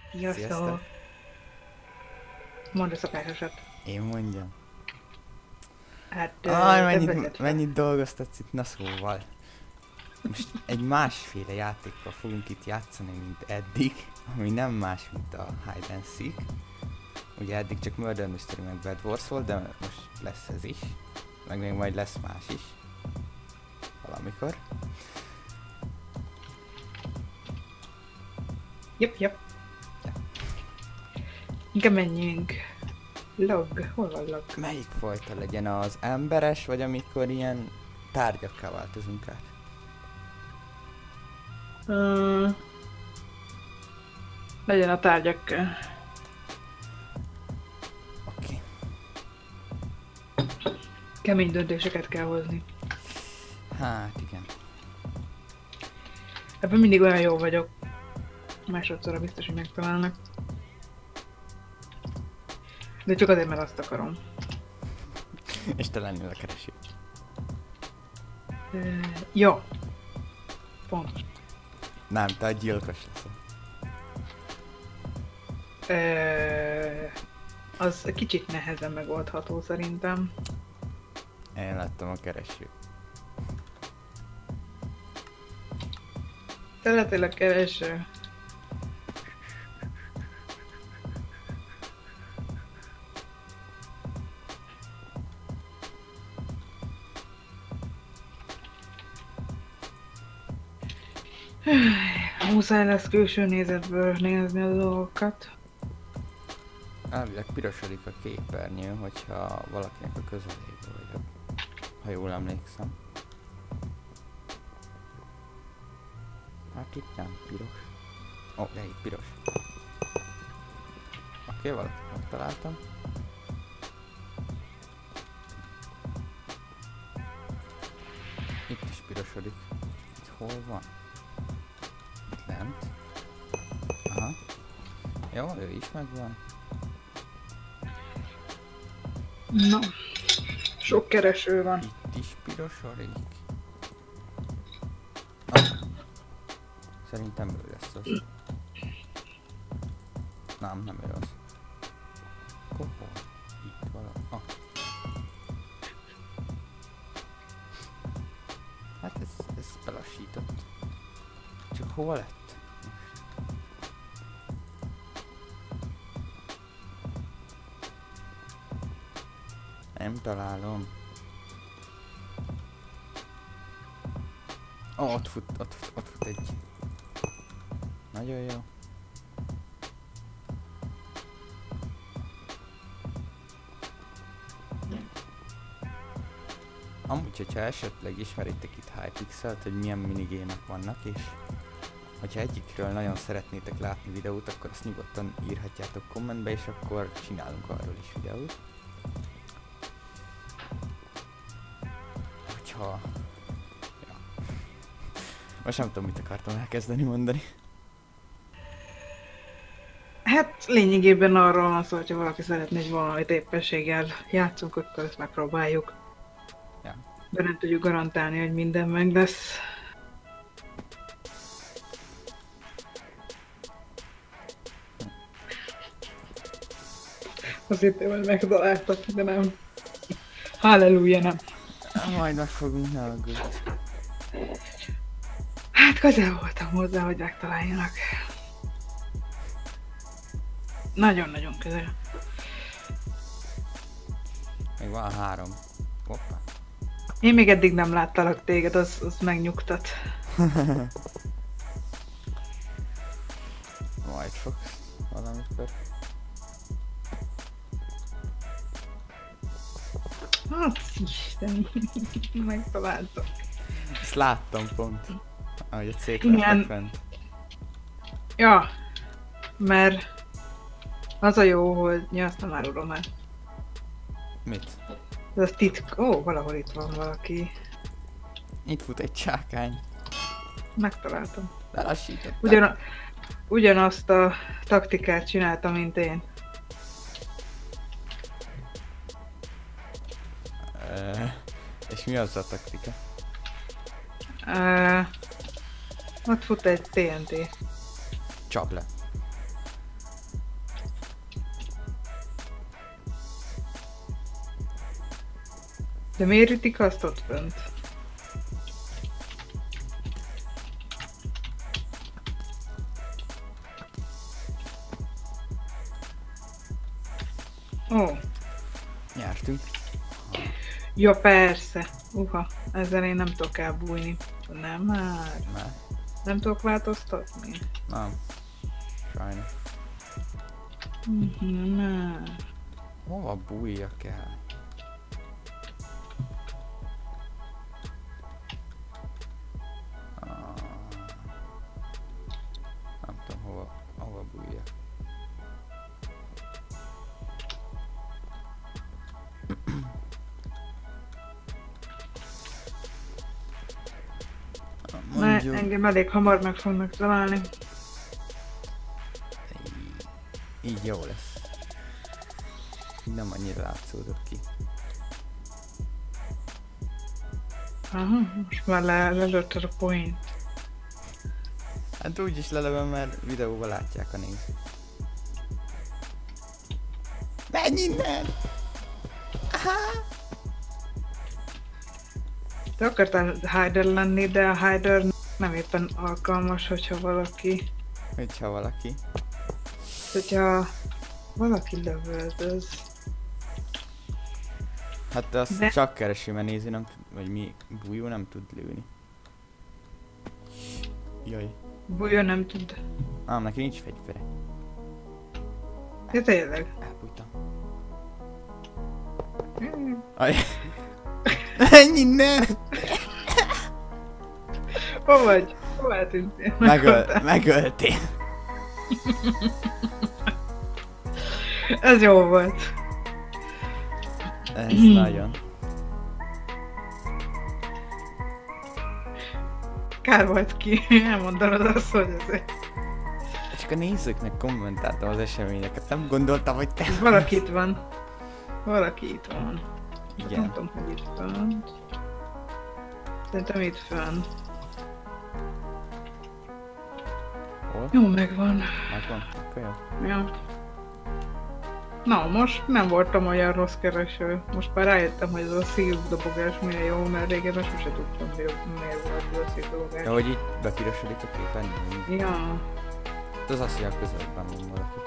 Sziasztok! Mondd a szokásosat. Én mondjam. Hát, Mennyit dolgoztatsz itt? Na szóval. Most egy másféle játékkal fogunk itt játszani, mint eddig, ami nem más, mint a Hide and Seek. Ugye eddig csak Murder Mystery meg Bed Wars volt, de most lesz ez is. Meg még majd lesz más is. Valamikor. Jep. Ja. Inkább menjünk. Log. Hol van log? Melyik fajta legyen, az emberes, vagy amikor ilyen tárgyakká változunk át? Legyen a tárgyak. Oké. Kemény döntéseket kell hozni. Hát igen. Ebben mindig olyan jó vagyok. Másodszorra biztos, hogy megtalálnak. De csak azért, mert azt akarom. És te lennél a kereső. Jó. Pont. Nem, te a gyilkos leszel. Az kicsit nehezen megoldható szerintem. Én lettem a kereső. Te lettél a kereső. Muszáj lesz külső nézetből nézni a dolgokat. Elvileg pirosodik a képernyő, hogyha valakinek a közelében vagyok. Ha jól emlékszem. Hát itt nem piros. Ó, de itt piros. Oké, valakit megtaláltam. Itt is pirosodik. Itt hol van? Itt lent. Aha. Jó, ő is megvan. Na, sok kereső van. Itt is pirosodik. Ah. Szerintem ő lesz az. Nem ő az. Hol? Itt valami. Ah. Hát ez belassított. Csak hol lett? Nem találom. Ó, ott fut egy. Nagyon jó. Amúgy, hogyha esetleg ismeritek itt Hypixelt, hogy milyen minigémek vannak, és hogyha egyikről nagyon szeretnétek látni videót, akkor azt nyugodtan írhatjátok kommentbe, és akkor csinálunk arról is videót. Hogyha... Ja. Most nem tudom, mit akartam elkezdeni mondani. Hát lényegében arról van szó, hogyha valaki szeretné, hogy valamit éppenséggel játszunk, akkor ezt megpróbáljuk. Ja. De nem tudjuk garantálni, hogy minden meg lesz. Azt hittem, hogy megtaláltak, de nem. Halleluja, nem. Majd megfogunk, ne aggódj. Hát közel voltam hozzá, hogy megtaláljanak. Nagyon-nagyon közel. Még van 3. Hoppá. Én még eddig nem láttalak téged, az megnyugtat. Majd fogsz valamikor. Hát, Isten, megtaláltak. Ezt láttam pont. Ahogy ott Igen. szétlettek fent. Ja, mert az a jó, hogy... Ja, azt nem árulom el. Mit? Ez a titk... Ó, valahol itt van valaki. Itt fut egy csákány. Megtaláltam. Lelassítottam. Ugyanazt a taktikát csináltam, mint én. És mi az a taktika? Ott fut egy TNT. Csap le. De miért ütik azt ott fönt? Ó, Nyertünk. ja persze. Ezzel én nem tudok elbújni. Nem már. Már. Nem tudok változtatni. Nem. Sajnos. Már. Hova bújjak el? Nem tudom hova bújjak. Mondjuk... Engem elég hamar meg fognak találni. Így jó lesz. Nem annyira látszódok ki. Aha, most már lelőtted a poént. Hát úgyis lelövöm, mert videóban látják a nézők. Menj innen! Aha! Te akartál hider lenni, de a hider nem éppen alkalmas, hogyha valaki... Hogyha valaki lövöldöz. Hát azt de... csak keresi, mert nézi nem tud, vagy mi, bújó nem tud lőni. Jaj. Bújó nem tud. Ám, neki nincs fegyvere. Ja, tényleg. Elbújtam. Aj. Menj innen! Hol vagy? Hol eltűntél? Megöltél. Ez jó volt. Ez nagyon. Kár volt ki, elmondanod azt, hogy ezért. Csak a nézőknek kommentáltam az eseményeket, nem gondoltam, hogy te... Valaki itt van. Valaki itt van. Igen. Nem tudom, hogy itt van. Szerintem itt van. Hol? Jó, megvan. Megvan? Akkor jó. Ja. Na, most nem voltam olyan rossz kereső. Most már rájöttem, hogy ez a szívdobogás milyen jó, mert régen most se tudtam, miért volt ez a szívdobogás. Ja, hogy itt bepirosodik a képen? Ja. Az azt, hogy a közelben van valaki.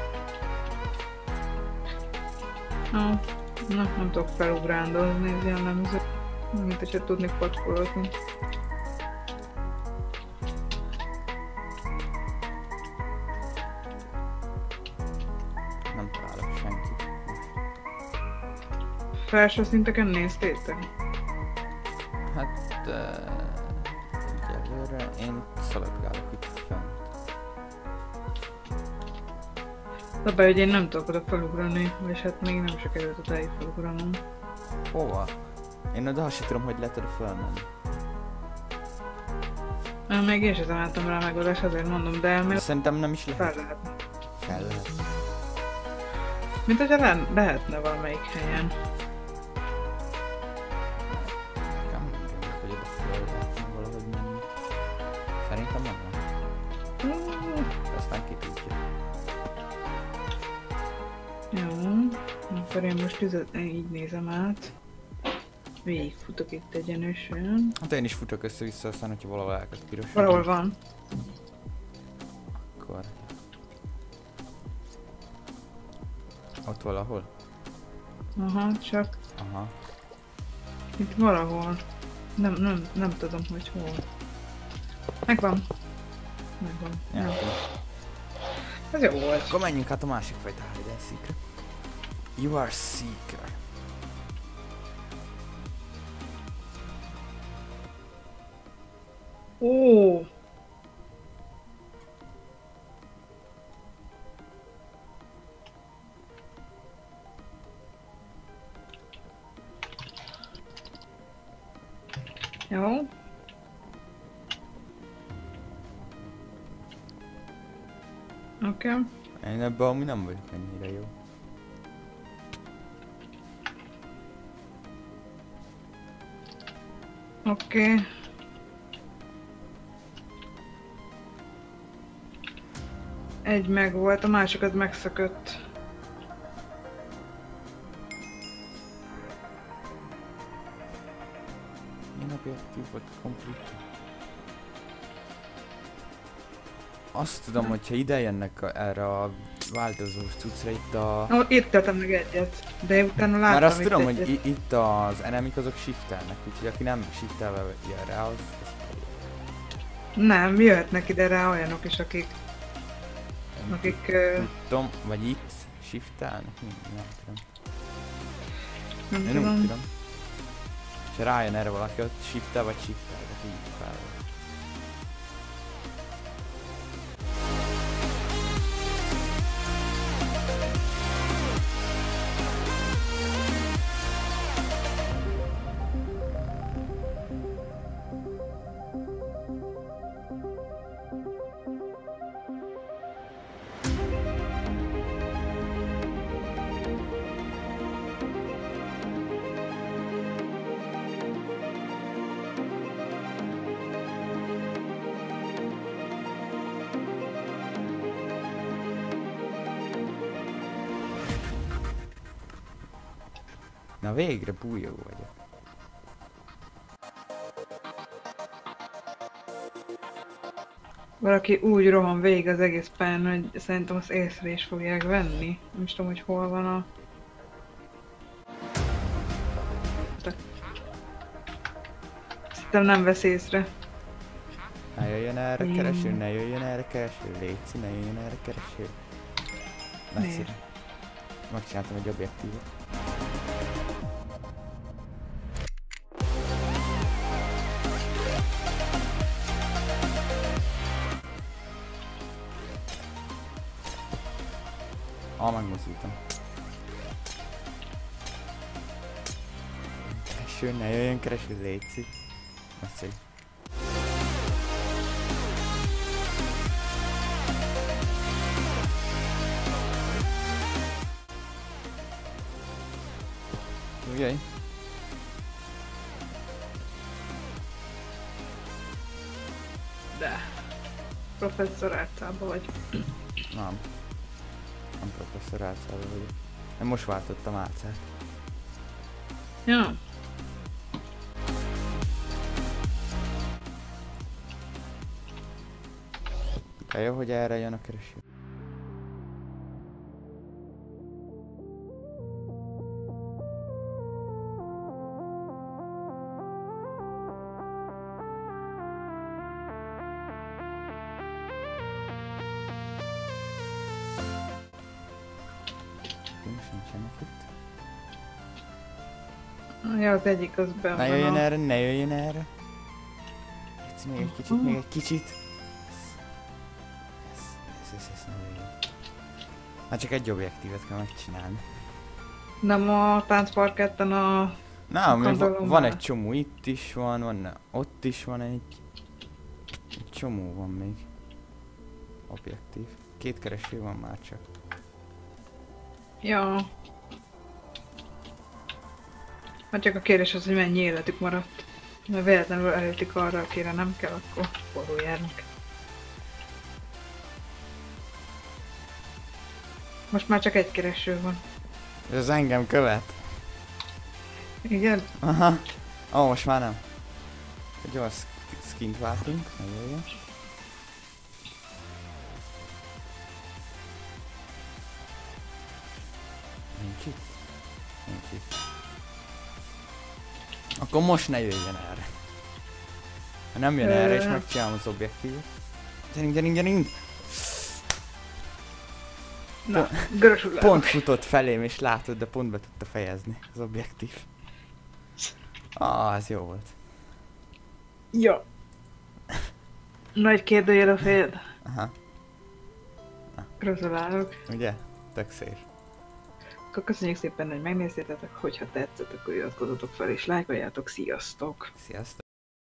Na, nem tudok felugrándozni, ez jellemző. Mint hogyha tudnék patkolozni. Nem találok senkit. Felső szinteken néztétek? Hát... Egyelőre én szaladgálok itt fent. De baj, hogy én nem tudok oda felugrani, és hát még nem sikerült odáig felugranom. Hova? Én oda azt sem tudom, hogy lehet oda fölmenni. Még én sem találtam rá megoldást, azért mondom, de elmélet Szerintem nem is lehet. fel lehetne. Fel lehet. Mint hogyha lehetne valamelyik helyen. Nekem nem tudom, hogy oda föl lehetne valahogy menni. Szerintem nem lehet. Aztán ki tudja. Jó, akkor én most így nézem át. Végigfutok itt egyenesen. Hát én is futok össze-vissza, aztán hogyha valahol elkezd piros. Valahol van. Akkor... Ott valahol? Aha, csak Aha. itt valahol. Nem tudom, hogy hol. Megvan. Megvan. Ja. Jó. Ez jó volt. Akkor menjünk hát a másik fajta hide and seek. You are seeker. Ó! Jó. Oké. Én ebben amúgy nem vagyok ennyire jó. Oké. Egy meg volt, a másik az megszökött. Objective volt complete. Azt tudom, hogyha ide jönnek erre a változós cuccra itt a... Itt tettem meg egyet, de utána láttam. Már azt tudom, hogy itt az enemik azok shiftelnek, úgyhogy aki nem shiftelve jön rá, az nem, jöhetnek ide rá olyanok is, akik... tudom, vagy itt shiftelnek? Nem tudom. Nem Én tudom. úgy tudom. És rájön erre valaki, ott shiftel vagy shiftel, tehát így fel. Na végre bújó vagyok. Valaki úgy rohan végig az egész pályán, hogy szerintem azt észre is fogják venni. Nem is tudom, hogy hol van a... Szerintem nem vesz észre. Ne jöjjön erre kereső, ne jöjjön erre kereső, léci, ne jöjjön erre kereső. Nagyszerű. Megcsináltam egy objektívot. Megmozdultam. Kereső, ne jöjjön kereső, léci. Nagyszerű. Ujjaj. De... Professzor általában vagy. Nem. Nem professzor álcával vagyok. Én most váltottam álcát. Ja. De jó, hogy erre jön a kereső. Nincsenek itt. Ja, az egyik az be Ne jöjjön erre, ne jöjjön erre. Itt még egy kicsit, még egy kicsit. Ez ne jöjjön. Hát csak egy objektívet kell megcsinálni. Nem a táncparketten a... Nem, van egy csomó, itt is van ott is van egy csomó van még. Objektív. 2 kereső van már csak. Ja. Hát csak a kérdés az, hogy mennyi életük maradt. Mert véletlenül elütik arra, akire nem kell, akkor forulják. Most már csak egy kereső van. Ez engem követ. Igen? Aha. Ó, most már nem. Gyors skint váltunk, ne jöjjön. Nincs itt? Nincs itt. Akkor most ne jöjjön erre. Ha nem jön erre és megcsinálom az objektívot. Gyerünk, gyerünk, gyerünk! Na, gratulálok. Pont futott felém és látod, de pont be tudta fejezni az objektív. Ez jó volt. Ja. Nagy kérdőjel a fejed. Aha. Gratulálok. Ugye? Tök szép. Akkor köszönjük szépen, hogy megnéztétek, hogyha tetszett, akkor iratkozzatok fel és lájkoljátok. Sziasztok! Sziasztok!